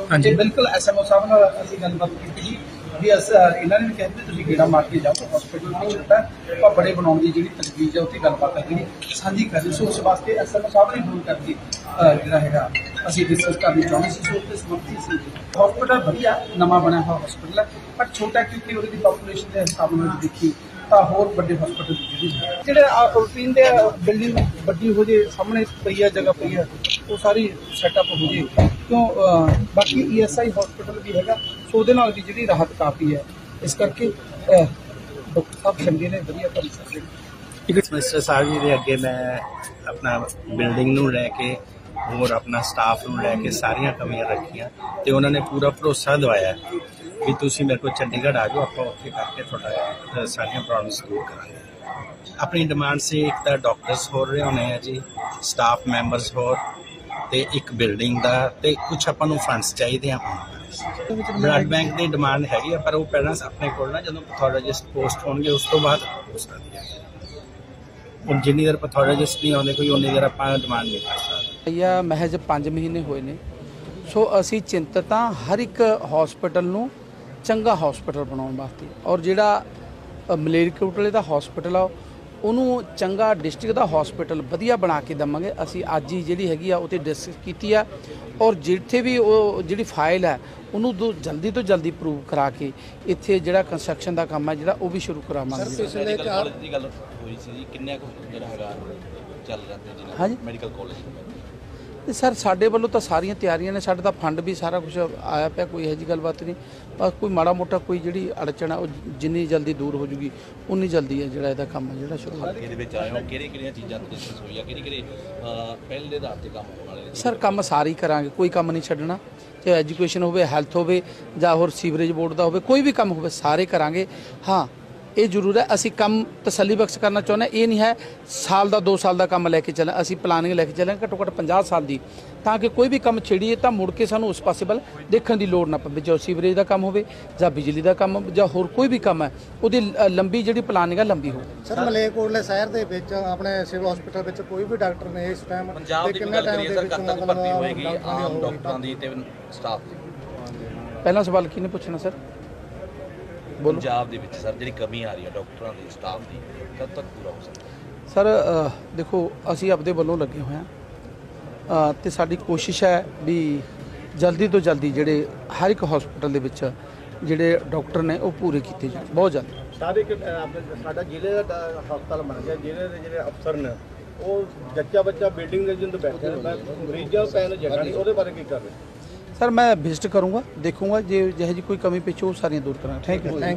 हाँ जी बिल्कुल SMO साहब ਨਾਲ ਅਸੀਂ ਗੱਲਬਾਤ ਕੀਤੀ ਜੀ ਵੀ ਇਹਨਾਂ ਨੇ ਵੀ ਕਹਿੰਦੇ ਤੁਸੀਂ ਗੇੜਾ ਮਾਰ ਕੇ ਜਾਓ ਹਸਪੀਟਲ ਵੀ ਛੋਟਾ ਪਰ ਬੜੇ ਬਣਾਉਣ ਦੀ ਜਿਹੜੀ ਤਜਵੀਜ਼ ਹੈ ਉੱਥੇ ਗੱਲਬਾਤ ਹੈ ਜਿਹੜੀ ਸਾਂਝੀ ਕਰਨੀ ਸੋ ਉਸ ਵਾਸਤੇ SMO ਸਾਹਿਬ ਨੇ ਫੋਨ ਕਰਕੇ ਜਿਹੜਾ ਹੈਗਾ ਅਸੀਂ ਡਿਸਕਸ ਕਰਨੀ ਚਾਹੁੰਦੇ ਸੀ ਸੋ ਇਸ ਸੰਬੰਧੀ ਸੀ ਹਸਪੀਟਲ ਵਧੀਆ ਨਵਾਂ ਬਣਿਆ ਹੋਇਆ ਹਸਪੀਟਲ ਹੈ ਪਰ ਛੋਟਾ ਕਿਉਂਕਿ ਉਹਦੀ ਪਾਪੂਲੇਸ਼ਨ ਦੇ ਹਿਸਾਬ ਨਾਲ ਦੇਖੀ ਤਾਂ ਹੋਰ ਵੱਡੇ ਹਸਪੀਟਲ ਜਿਹੜੇ ਰੂਟੀਨ ਦੇ ਬਿਲਡਿੰਗ ਵੱਡੀ ਹੋ ਜੇ ਸਾਹਮਣੇ ਪਈ ਹੈ ਜਗ੍ਹਾ ਪਈ ਹੈ ਉਹ ਸਾਰੀ ਸੈਟਅਪ ਹੋ ਜੇ क्यों बाकी ESI हॉस्पिटल भी हैगा सो ਉਹਦੇ ਨਾਲ ਵੀ ਜਿਹੜੀ ਰਾਹਤ ਕਾਫੀ ਹੈ ਇਸ ਕਰਕੇ ਡਾਕਟਰ ਸਾਹਿਬ ਚੰਗੇ ਨੇ ਵਧੀਆ ਕਰ ਸਕਦੇ ਇੱਕ ਮਿਸਟਰ ਸਾਹਿਬ ਜੀ ਦੇ ਅੱਗੇ ਮੈਂ ਆਪਣਾ ਬਿਲਡਿੰਗ ਨੂੰ ਲੈ ਕੇ ਹੋਰ ਆਪਣਾ ਸਟਾਫ ਨੂੰ ਲੈ ਕੇ ਸਾਰੀਆਂ ਕਮੀਆਂ ਰੱਖੀਆਂ ਤੇ ਉਹਨਾਂ ਨੇ ਪੂਰਾ ਭਰੋਸਾ ਦਿਵਾਇਆ ਵੀ ਤੁਸੀਂ ਮੇਰੇ ਕੋਲ ਚੰਡੀਗੜ੍ਹ ਆ ਜਾਓ ਆਪਾਂ ਉੱਥੇ ਕਰਕੇ ਤੁਹਾਡਾ ਸਾਰੀਆਂ ਪ੍ਰੋਬਲਮਸ ਦੂਰ ਕਰਾਂਗੇ ਆਪਣੀ ਡਿਮਾਂਡ ਸੀ ਇੱਕ ਤਾਂ ਡਾਕਟਰਸ ਹੋ ਰਹੇ ਹੋਣੇ ਆ ਜੀ ਸਟਾਫ ਮੈਂਬਰਸ ਹੋਰ ਤੇ ਇੱਕ ਬਿਲਡਿੰਗ ਦਾ ਤੇ ਕੁਛ ਆਪਾਂ ਨੂੰ ਫੰਡਸ ਚਾਹੀਦੇ ਆ ਬਲੱਡ ਬੈਂਕ ਦੀ ਡਿਮਾਂਡ ਹੈਗੀ ਆ ਪਰ ਉਹ ਪਹਿਲਾਂ ਆਪਣੇ ਕੋਲ ਨਾ ਜਦੋਂ ਪੈਥੋਲੋਜਿਸਟ ਪੋਸਟ ਹੋਣਗੇ ਉਸ ਤੋਂ ਬਾਅਦ ਹੋ ਸਕਦੀ ਹੈ ਹੁਣ ਜਿੰਨੀ ਦੇਰ ਪੈਥੋਲੋਜਿਸਟ ਨਹੀਂ ਆਉਂਦੇ ਕੋਈ ਉਨੀ ਦੇਰ ਆਪਾਂ ਡਿਮਾਂਡ ਨਹੀਂ ਕਰ ਸਕਦੇ ਜਾਂ ਮਹਿਜ 5 ਮਹੀਨੇ ਹੋਏ ਨੇ ਸੋ ਅਸੀਂ ਚਿੰਤਤ ਹਾਂ ਹਰ ਇੱਕ ਹਸਪੀਟਲ ਨੂੰ ਚੰਗਾ ਹਸਪੀਟਲ ਬਣਾਉਣ ਵਾਸਤੇ ਔਰ ਜਿਹੜਾ ਮਲੇਰਕੋਟਲੇ ਦਾ ਹਸਪੀਟਲ ਆ ਉਹਨੂੰ ਚੰਗਾ ਡਿਸਟ੍ਰਿਕਟ ਦਾ ਹਸਪੀਟਲ ਵਧੀਆ ਬਣਾ ਕੇ ਦੇਵਾਂਗੇ ਅਸੀਂ ਅੱਜ ਹੀ ਜਿਹੜੀ ਹੈਗੀ ਆ ਉਹ 'ਤੇ ਡਿਸਕਸ ਕੀਤੀ ਆ ਔਰ ਜਿੱਥੇ ਵੀ ਉਹ ਜਿਹੜੀ ਫਾਈਲ ਹੈ ਉਹਨੂੰ ਜਲਦੀ ਤੋਂ ਜਲਦੀ ਪ੍ਰੂਵ ਕਰਾ ਕੇ ਇੱਥੇ ਜਿਹੜਾ ਕੰਸਟਰਕਸ਼ਨ ਦਾ ਕੰਮ ਹੈ ਜਿਹੜਾ ਉਹ ਵੀ ਸ਼ੁਰੂ ਕਰਾਵਾਂਗੇ ਪਿਛਲੇ ਕਾਲਜ ਦੀ ਗੱਲ ਹੋਈ ਸੀ ਜੀ ਕਿੰਨੇ ਕੁ ਜਿਹੜਾ ਹੈਗਾ ਚੱਲ ਜਾਂਦੇ ਜੀ ਹਾਂਜੀ ਮੈਡੀਕਲ ਕਾਲਜ ਸਰ ਸਾਡੇ ਵੱਲੋਂ ਤਾਂ ਸਾਰੀਆਂ ਤਿਆਰੀਆਂ ਨੇ ਸਾਡੇ ਤਾਂ ਫੰਡ ਵੀ ਸਾਰਾ ਕੁਝ ਆਇਆ ਪਿਆ ਕੋਈ ਇਹੋ ਜਿਹੀ ਗੱਲਬਾਤ ਨਹੀਂ ਬਸ ਕੋਈ ਮਾੜਾ ਮੋਟਾ ਕੋਈ ਜਿਹੜੀ ਅੜਚਣ ਆ ਉਹ ਜਿੰਨੀ ਜਲਦੀ ਦੂਰ ਹੋ ਜੂਗੀ ਉਨੀ ਜਲਦੀ ਹੈ ਜਿਹੜਾ ਇਹਦਾ ਕੰਮ ਹੈ ਜਿਹੜਾ ਸ਼ੁਰੂ ਹੋ ਇਹਦੇ ਵਿੱਚ ਆਏ ਹੋ ਕਿਹੜੀਆਂ ਚੀਜ਼ਾਂ ਤੇ ਡਿਸਕਸ ਹੋਈ ਆ ਕਿਹੜੇ ਪਹਿਲ ਦੇ ਆਧਾਰ ਤੇ ਕੰਮ ਹੋਣ ਵਾਲੇ ਸਰ ਕੰਮ ਸਾਰੇ ਹੀ ਕਰਾਂਗੇ ਕੋਈ ਕੰਮ ਨਹੀਂ ਛੱਡਣਾ ਚਾਹੇ ਐਜੂਕੇਸ਼ਨ ਹੋਵੇ ਹੈਲਥ ਹੋਵੇ ਜਾਂ ਹੋਰ ਸੀਵਰੇਜ ਬੋਰਡ ਦਾ ਹੋਵੇ ਕੋਈ ਵੀ ਕੰਮ ਹੋਵੇ ਸਾਰੇ ਕਰਾਂਗੇ ਹਾਂ ਇਹ ਜ਼ਰੂਰ ਹੈ ਅਸੀਂ ਕੰਮ ਤਸੱਲੀ ਬਖਸ਼ ਕਰਨਾ ਚਾਹੁੰਦੇ ਇਹ ਨਹੀਂ ਹੈ ਸਾਲ ਦਾ 2 ਸਾਲ ਦਾ ਕੰਮ ਲੈ ਕੇ ਚੱਲਾਂ ਅਸੀਂ ਪਲਾਨਿੰਗ ਲੈ ਕੇ ਚੱਲਾਂਗੇ ਘੱਟੋ ਘੱਟ 50 ਸਾਲ ਦੀ ਤਾਂ ਕਿ ਕੋਈ ਵੀ ਕੰਮ ਛੇੜੀਏ ਤਾਂ ਮੁੜ ਕੇ ਸਾਨੂੰ ਉਸ ਪਾਸੇ ਵੱਲ ਦੇਖਣ ਦੀ ਲੋੜ ਨਾ ਪਵੇ ਜੋ ਸੀਵਰੇਜ ਦਾ ਕੰਮ ਹੋਵੇ ਜਾਂ ਬਿਜਲੀ ਦਾ ਕੰਮ ਜਾਂ ਹੋਰ ਕੋਈ ਵੀ ਕੰਮ ਹੈ ਉਹਦੀ ਲੰਬੀ ਜਿਹੜੀ ਪਲਾਨਿੰਗ ਹੈ ਲੰਬੀ ਹੋਵੇ ਸਰ ਮਲੇਰਕੋਟਲੇ ਸ਼ਹਿਰ ਦੇ ਵਿੱਚ ਆਪਣੇ ਸਿਵਲ ਹਸਪੀਟਲ ਵਿੱਚ ਕੋਈ ਵੀ ਡਾਕਟਰ ਨੇ ਇਸ ਟਾਈਮ ਪੰਜਾਬ ਦੀ ਕਿੰਨਾ ਟਾਈਮ ਦੇ ਵਿੱਚ ਤੱਕ ਭਰਤੀ ਹੋਏਗੀ ਆਮ ਡਾਕਟਰਾਂ ਦੀ ਤੇ ਸਟਾਫ ਦੀ ਪਹਿਲਾ ਸਵਾਲ ਕਿਹਨੇ ਪੁੱਛਣਾ ਸਰ ਪੰਜਾਬ ਦੇ ਵਿੱਚ ਸਰ ਜਿਹੜੀ ਕਮੀ ਆ ਰਹੀ ਹੈ ਡਾਕਟਰਾਂ ਦੀ ਸਟਾਫ ਦੀ ਕਦ ਤੱਕ ਪੂਰਾ ਹੋ ਸਕਦਾ ਸਰ ਦੇਖੋ ਅਸੀਂ ਆਪਦੇ ਵੱਲੋਂ ਲੱਗੇ ਹੋਏ ਹਾਂ ਤੇ ਸਾਡੀ ਕੋਸ਼ਿਸ਼ ਹੈ ਵੀ ਜਲਦੀ ਤੋਂ ਜਲਦੀ ਜਿਹੜੇ ਹਰ ਇੱਕ ਹਸਪੀਟਲ ਦੇ ਵਿੱਚ ਜਿਹੜੇ ਡਾਕਟਰ ਨੇ ਉਹ ਪੂਰੇ ਕੀਤੇ ਜਾਣ ਬਹੁਤ ਜਲਦੀ ਸਾਡਾ ਜ਼ਿਲ੍ਹੇ ਦਾ ਹਸਪਤਾਲ ਬਣ ਗਿਆ ਜ਼ਿਲ੍ਹੇ ਦੇ ਜਿਹੜੇ ਅਫਸਰ ਨੇ ਉਹ ਜੱਚਾ ਬੱਚਾ ਬਿਲਡਿੰਗ ਦੇ ਜਿੰਦ ਬੈਠੇ ਨੇ ਮਰੀਜ਼ਾਂ ਪੈਣ ਜਗ੍ਹਾ ਨਹੀਂ ਉਹਦੇ ਬਾਰੇ ਕੀ ਕਰ ਰਹੇ ਸਰ ਮੈਂ ਵਿਜ਼ਿਟ ਕਰੂੰਗਾ ਦੇਖੂੰਗਾ ਜੇ ਜਿਹੋ ਜਿਹੀ ਕੋਈ ਕਮੀ ਪਿੱਛੋਂ ਸਾਰੀਆਂ ਦੂਰ ਕਰਾਂਗਾ ਥੈਂਕ ਯੂ